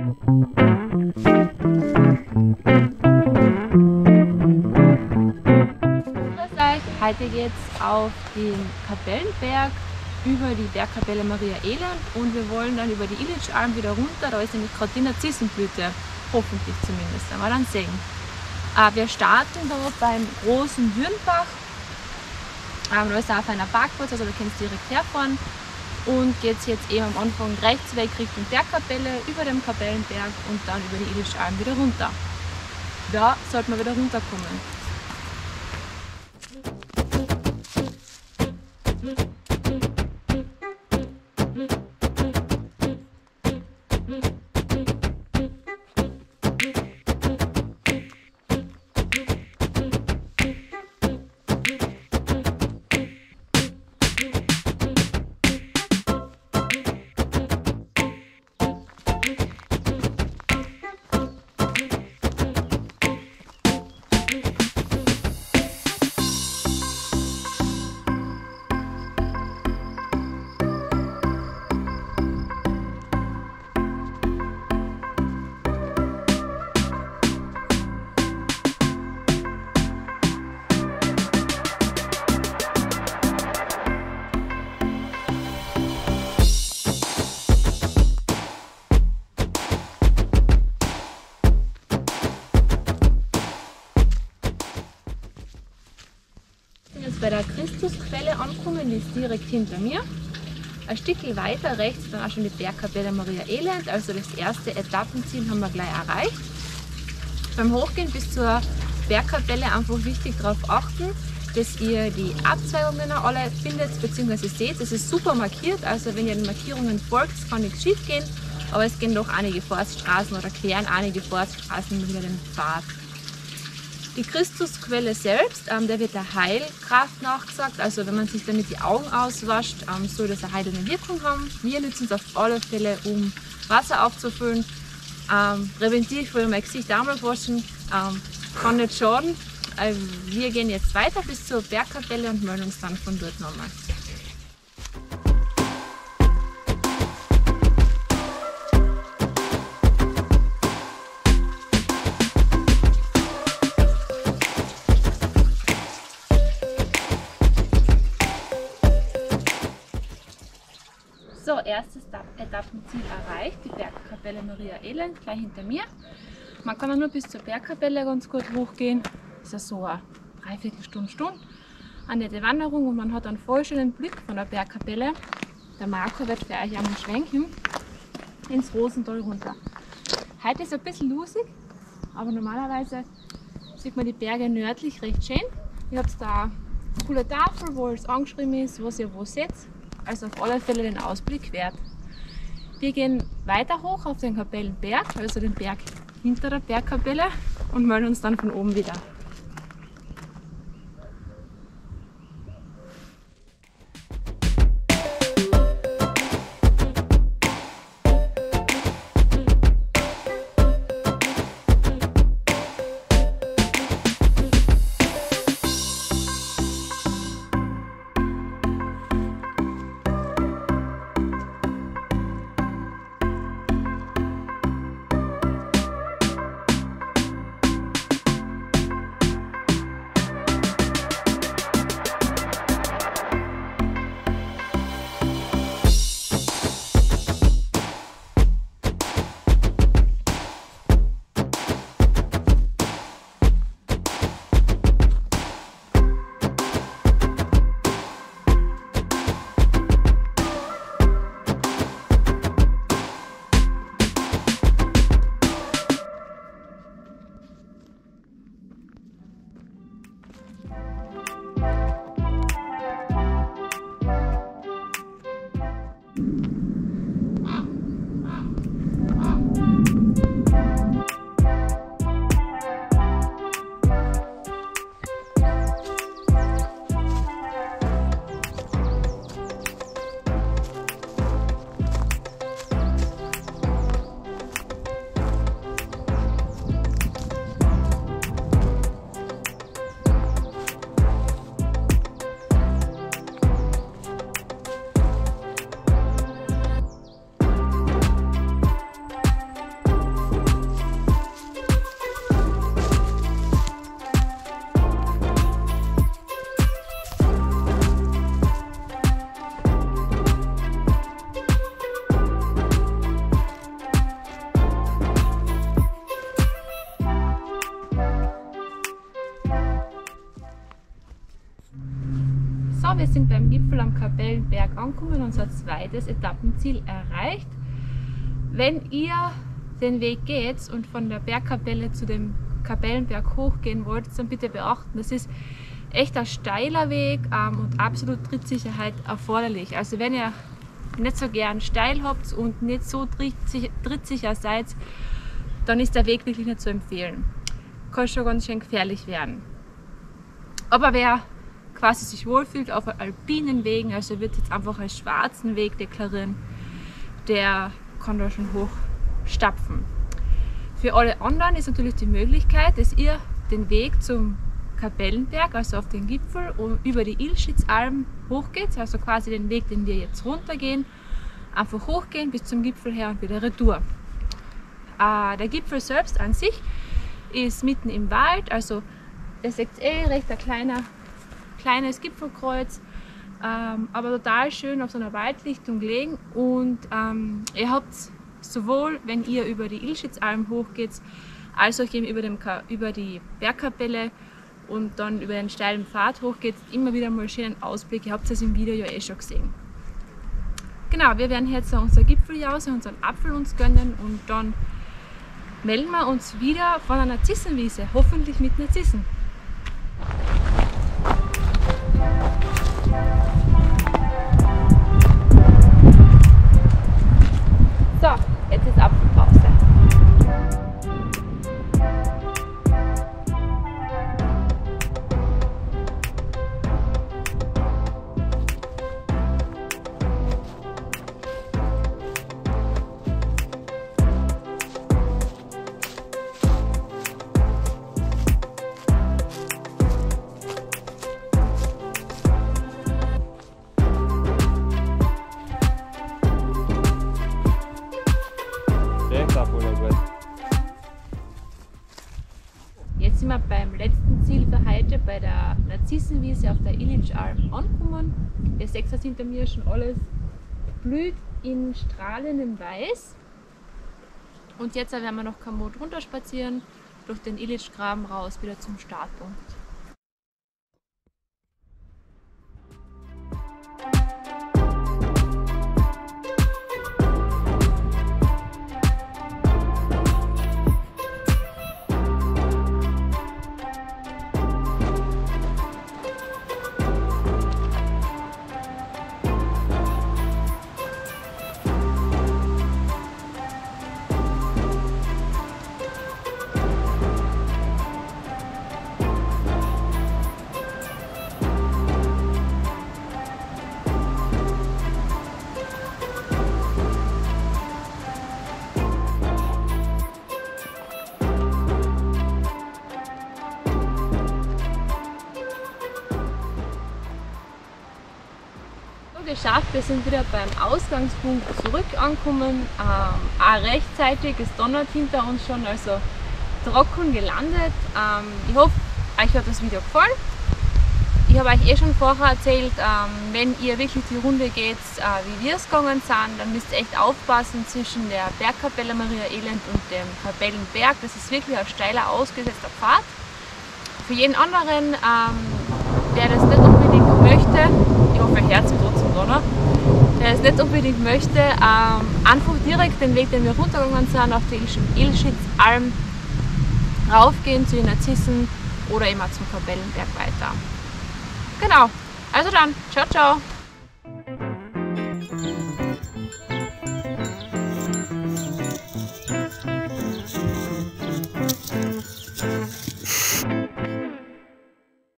Heute geht es auf den Kapellenberg über die Bergkapelle Maria Elend und wir wollen dann über die Ilitschalm wieder runter. Da ist nämlich gerade die Narzissenblüte, hoffentlich zumindest, werden wir dann sehen. Wir starten da beim großen Würnbach. Da ist auch ein Parkplatz, also da kannst du direkt herfahren. Und geht jetzt eben am Anfang rechts weg Richtung Bergkapelle, über dem Kapellenberg und dann über die Ilitschalm wieder runter. Da sollte man wieder runterkommen. Bei der Christusquelle ankommen, die ist direkt hinter mir. Ein Stückchen weiter rechts dann auch schon die Bergkapelle Maria Elend, also das erste Etappenziel haben wir gleich erreicht. Beim Hochgehen bis zur Bergkapelle einfach wichtig darauf achten, dass ihr die Abzweigungen alle findet bzw. seht. Es ist super markiert, also wenn ihr den Markierungen folgt, kann nichts schief gehen, aber es gehen doch einige Forststraßen oder queren einige Forststraßen über den Pfad. Die Christusquelle selbst, der wird der Heilkraft nachgesagt, also wenn man sich damit die Augen auswascht, soll das eine heilende Wirkung haben. Wir nutzen es auf alle Fälle, um Wasser aufzufüllen. Präventiv will mein Gesicht auch mal waschen, kann nicht schaden. Wir gehen jetzt weiter bis zur Bergkapelle und melden uns dann von dort nochmal. So, erstes Etappenziel erreicht, die Bergkapelle Maria Elend, gleich hinter mir. Man kann auch nur bis zur Bergkapelle ganz gut hochgehen. Das ist so eine Dreiviertelstunde, eine nette Wanderung und man hat einen voll schönen Blick von der Bergkapelle. Der Marco wird für euch einmal schwenken ins Rosental runter. Heute ist es ein bisschen lusig, aber normalerweise sieht man die Berge nördlich recht schön. Ihr habt da eine coole Tafel, wo es angeschrieben ist, was ihr wo seht. Also auf alle Fälle den Ausblick wert. Wir gehen weiter hoch auf den Kapellenberg, also den Berg hinter der Bergkapelle und melden uns dann von oben wieder. wir sind beim Gipfel am Kapellenberg angekommen, unser zweites Etappenziel erreicht. Wenn ihr den Weg geht und von der Bergkapelle zu dem Kapellenberg hochgehen wollt, dann bitte beachten, das ist echt ein steiler Weg und absolut Trittsicherheit erforderlich. Also wenn ihr nicht so gern steil habt und nicht so trittsicher seid, dann ist der Weg wirklich nicht zu empfehlen. Kann schon ganz schön gefährlich werden. Aber wer quasi sich wohlfühlt auf alpinen Wegen, also wird jetzt einfach als schwarzen Weg deklarieren, der kann da schon hochstapfen. Für alle anderen ist natürlich die Möglichkeit, dass ihr den Weg zum Kapellenberg, also auf den Gipfel, und über die Ilschitzalm hochgeht, also quasi den Weg, den wir jetzt runtergehen, einfach hochgehen bis zum Gipfel her und wieder retour. Der Gipfel selbst an sich ist mitten im Wald, also ihr seht recht ein kleines Gipfelkreuz, aber total schön auf so einer Waldlichtung gelegen, und ihr habt sowohl, wenn ihr über die Ilschitzalm hochgeht, als auch eben über die Bergkapelle und dann über den steilen Pfad hochgeht, immer wieder mal schönen Ausblick. Ihr habt es im Video ja eh schon gesehen. Genau, wir werden jetzt unser Gipfeljause, unseren Apfel uns gönnen, und dann melden wir uns wieder von einer Narzissenwiese, hoffentlich mit Narzissen. So, jetzt ist Apfelpause. Jetzt sind wir beim letzten Ziel für heute, bei der Narzissenwiese auf der Ilitschalm angekommen. Ihr seht, das hinter mir schon alles blüht in strahlendem Weiß. Und jetzt werden wir noch Komoot runter spazieren, durch den Ilitschgraben raus, wieder zum Startpunkt. Geschafft, wir sind wieder beim Ausgangspunkt zurück angekommen, auch rechtzeitig, es donnert hinter uns schon, also trocken gelandet. Ich hoffe, euch hat das Video gefallen. Ich habe euch schon vorher erzählt, wenn ihr wirklich die Runde geht, wie wir es gegangen sind, dann müsst ihr echt aufpassen zwischen der Bergkapelle Maria Elend und dem Kapellenberg. Das ist wirklich ein steiler, ausgesetzter Pfad. Für jeden anderen, der das nicht unbedingt möchte, ich hoffe, ihr hört es trotzdem da, der es nicht unbedingt möchte, einfach direkt den Weg, den wir runtergegangen sind, auf die Ilschitzalm raufgehen zu den Narzissen oder immer zum Kapellenberg weiter. Genau, also dann, ciao, ciao!